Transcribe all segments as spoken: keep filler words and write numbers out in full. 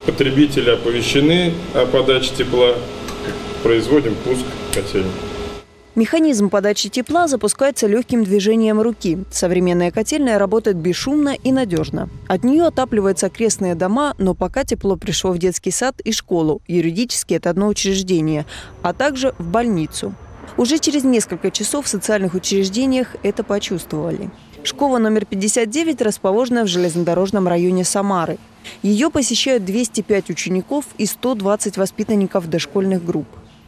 Потребители оповещены о подаче тепла, производим пуск котельной. Механизм подачи тепла запускается легким движением руки. Современная котельная работает бесшумно и надежно. От нее отапливаются окрестные дома, но пока тепло пришло в детский сад и школу. Юридически это одно учреждение, а также в больницу. Уже через несколько часов в социальных учреждениях это почувствовали. Школа номер пятьдесят девять расположена в железнодорожном районе Самары. Ее посещают двести пять учеников и сто двадцать воспитанников дошкольных групп.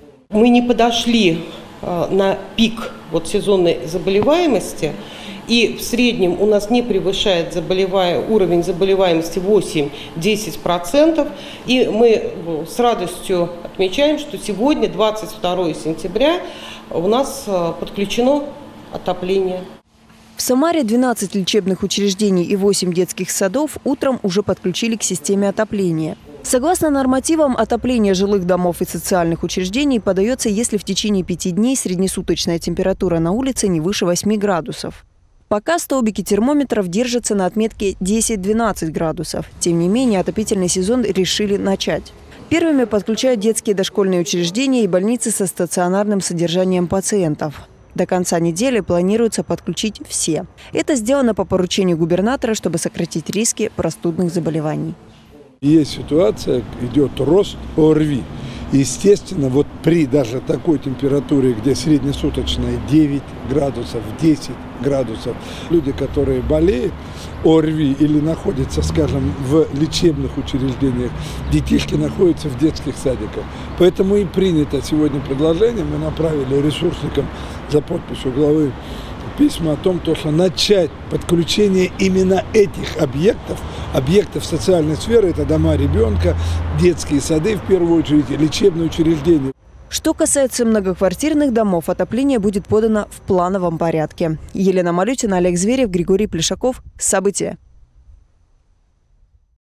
Мы не подошли на пик вот сезонной заболеваемости, и в среднем у нас не превышает заболевая... уровень заболеваемости восемь-десять процентов. И мы с радостью отмечаем, что сегодня, двадцать второе сентября, у нас подключено отопление. В Самаре двенадцать лечебных учреждений и восемь детских садов утром уже подключили к системе отопления. Согласно нормативам, отопление жилых домов и социальных учреждений подается, если в течение пяти дней среднесуточная температура на улице не выше восьми градусов. Пока столбики термометров держатся на отметке десять-двенадцать градусов. Тем не менее, отопительный сезон решили начать. Первыми подключают детские дошкольные учреждения и больницы со стационарным содержанием пациентов. До конца недели планируется подключить все. Это сделано по поручению губернатора, чтобы сократить риски простудных заболеваний. Есть ситуация, идет рост ОРВИ. Естественно, вот при даже такой температуре, где среднесуточная девять градусов, десять градусов, люди, которые болеют ОРВИ или находятся, скажем, в лечебных учреждениях, детишки находятся в детских садиках. Поэтому и принято сегодня предложение, мы направили ресурсникам за подписью главы письма о том, что начать подключение именно этих объектов, объектов социальной сферы, это дома ребенка, детские сады в первую очередь, лечебные учреждения. Что касается многоквартирных домов, отопление будет подано в плановом порядке. Елена Малютина, Олег Зверев, Григорий Плешаков. События.